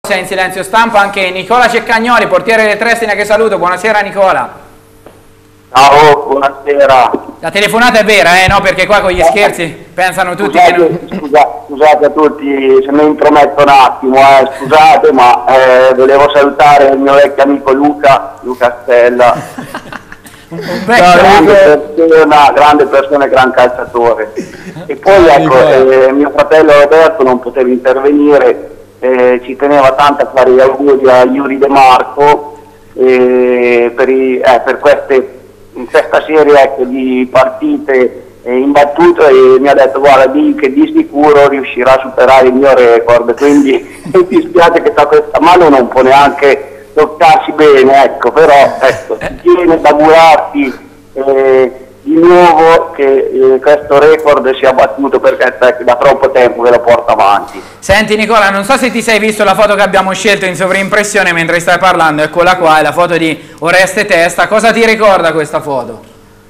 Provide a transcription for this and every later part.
Sei in silenzio stampa anche Nicola Ceccagnoli, portiere del Triestina, che saluto. Buonasera Nicola. Ciao, buonasera. La telefonata è vera, no? Perché qua con gli scherzi pensano tutti scusate, che non... scusate a tutti se mi intrometto un attimo, scusate, ma volevo salutare il mio vecchio amico Luca Stella. Grande persona e gran calciatore. E poi ecco, mio fratello Roberto non poteva intervenire, ci teneva tanto a fare gli auguri a Yuri De Marco per questa serie, ecco, di partite imbattute, e mi ha detto: guarda, che di sicuro riuscirà a superare il mio record, quindi mi dispiace che da questa mano non può neanche toccarsi bene, ecco, però ecco, tiene ad augurarti di nuovo che questo record sia battuto, perché da troppo tempo che lo porta avanti. Senti Nicola, non so se ti sei visto la foto che abbiamo scelto in sovrimpressione mentre stai parlando, eccola qua, è la foto di Oreste Testa. Cosa ti ricorda questa foto?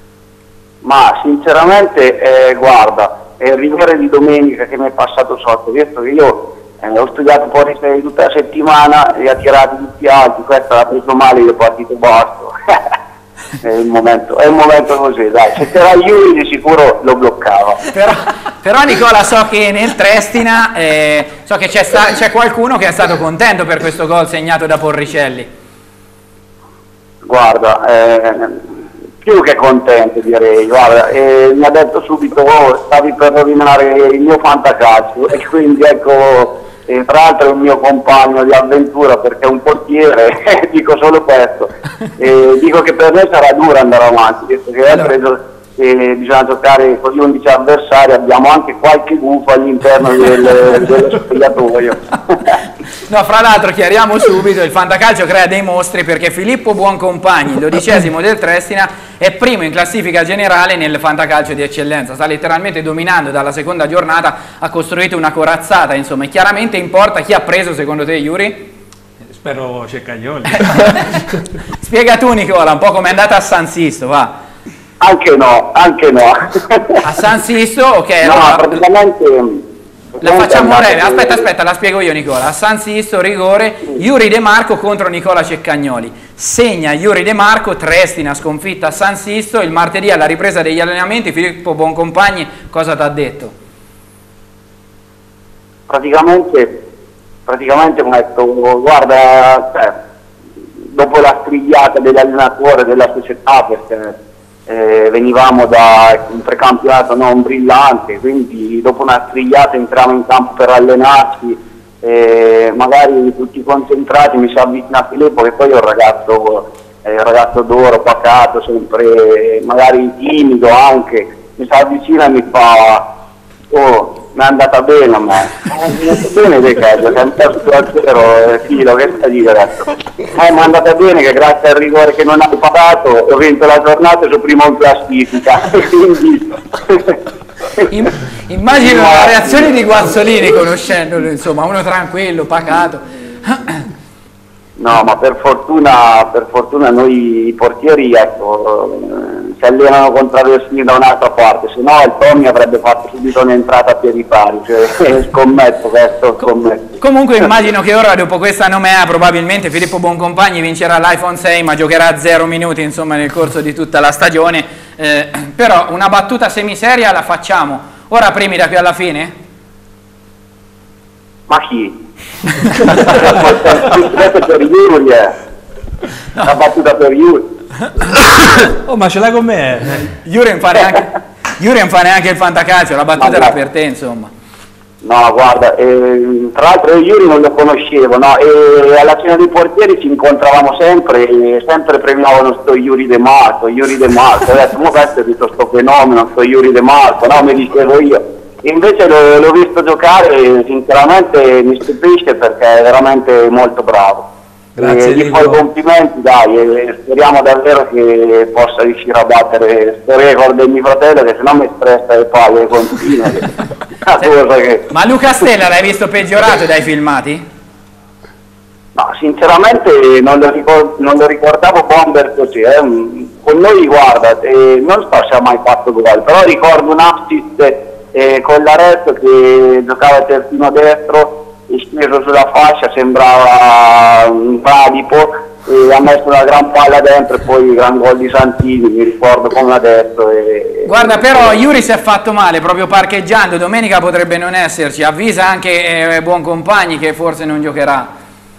Ma sinceramente, guarda, è il rigore di domenica che mi è passato sotto, visto che io ho studiato fuori tutta la settimana, li ha tirati tutti alti, questa l'ha preso male, gli è partito basso. È un momento così, dai, se c'era Yuri di sicuro lo bloccava. Però Nicola, so che nel Triestina so che c'è qualcuno che è stato contento per questo gol segnato da Porricelli. Guarda, più che contento direi, guarda, mi ha detto subito: oh, stavi per rovinare il mio fantacalcio, e quindi ecco, tra l'altro è un mio compagno di avventura perché è un portiere, dico solo questo, dico che per me sarà duro andare avanti, visto che bisogna giocare con gli 11 avversari, abbiamo anche qualche gufo all'interno dello spogliatoio. No, fra l'altro chiariamo subito, il fantacalcio crea dei mostri perché Filippo Buoncompagni, 12° del Triestina, è primo in classifica generale nel fantacalcio di eccellenza, sta letteralmente dominando dalla seconda giornata, ha costruito una corazzata, insomma, e chiaramente importa chi ha preso secondo te, Yuri? Spero Ceccagnoli. Spiega tu Nicola, un po' com'è andata a San Sisto, va. Anche no. A San Sisto, ok. No, allora, praticamente la facciamo breve, aspetta, la spiego io Nicola. A San Sisto, rigore, Yuri De Marco contro Nicola Ceccagnoli. Segna Yuri De Marco, Triestina sconfitta a San Sisto. Il martedì alla ripresa degli allenamenti Filippo Buoncompagni cosa ti ha detto? Praticamente mi ha detto: guarda, dopo la strigliata dell'allenatore della società, perché venivamo da un precampionato non brillante, quindi dopo una strigliata entriamo in campo per allenarci, magari tutti concentrati, mi si avvicina Filippo, che poi è un ragazzo d'oro, pacato, sempre magari timido anche, mi si avvicina e mi fa: oh, mi è andata bene a me. Mi è andata bene che è un perso 2-0, filo, che sta di adesso? Mi è andata bene che grazie al rigore che non hai pagato ho vinto la giornata e sono primo in classifica. Quindi immagino la reazione di Guazzolini conoscendolo, insomma, uno tranquillo, pacato. No, ma per fortuna noi portieri, ecco, si allenano con traversini da un'altra parte, se no il Tommy avrebbe fatto subito un'entrata a piedi pari, cioè, scommetto questo, scommetto. Comunque immagino che ora, dopo questa nomea, probabilmente Filippo Buoncompagni vincerà l'iPhone 6, ma giocherà 0 minuti, insomma, nel corso di tutta la stagione, però una battuta semiseria la facciamo. Ora premi da qui alla fine? Ma chi? Per Yuri, la battuta per Yuri. Oh, ma ce l'hai con me? Yuri non fa neanche il fantacalcio, la battuta era per te, insomma. No, guarda, tra l'altro Yuri non lo conoscevo, no? E alla cena dei portieri ci incontravamo sempre, e sempre premiavano sto Yuri De Marco, ho detto: ma questo è tutto sto fenomeno, sto Yuri De Marco, no, mi dicevo io. Invece l'ho visto giocare e sinceramente mi stupisce perché è veramente molto bravo. Grazie, gli fai complimenti, dai, e speriamo davvero che possa riuscire a battere questo record del mio fratello, che sennò mi stressa le palle continue. Ma Luca Stella l'hai visto peggiorato dai filmati? No, sinceramente non lo ricordavo bomber così, con noi, guarda, non so se ha mai fatto gol, però ricordo un assist con l'Arezzo che giocava terzino destro, sceso sulla fascia, sembrava un bradipo, e ha messo una gran palla dentro e poi gran gol di Santini, mi ricordo come ha detto. Guarda, però Yuri si è fatto male proprio parcheggiando, domenica potrebbe non esserci, avvisa anche Buoncompagni che forse non giocherà.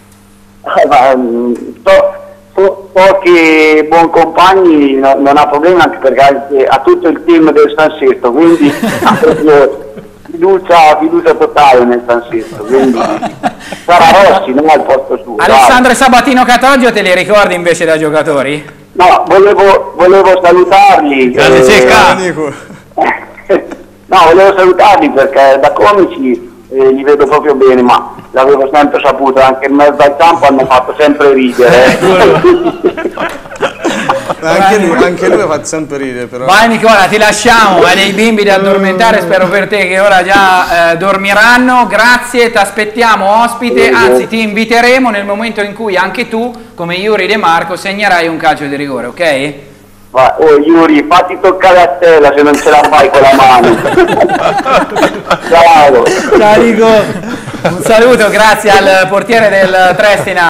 So che Buoncompagni non ha problemi, anche perché ha tutto il team del San Sisto, quindi ha proprio fiducia totale nel San Sisto, quindi sarà Rossi, non al posto suo. Alessandro e Sabatino Catoggio te li ricordi invece da giocatori? No, volevo salutarli. Grande Cecca! No, volevo salutarli perché da comici li vedo proprio bene, ma l'avevo sempre saputo, anche in mezzo al campo hanno fatto sempre ridere. Anche lui fa sempre ridere, però. Vai Nicola, ti lasciamo, hai dei bimbi da addormentare, spero per te che ora già dormiranno. Grazie, ti aspettiamo ospite, anzi ti inviteremo nel momento in cui anche tu, come Yuri De Marco, segnerai un calcio di rigore, ok? Yuri, fatti toccare a stella se non ce la fai con la mano. Ciao. Ciao Nico. Un saluto, grazie al portiere del Trestina.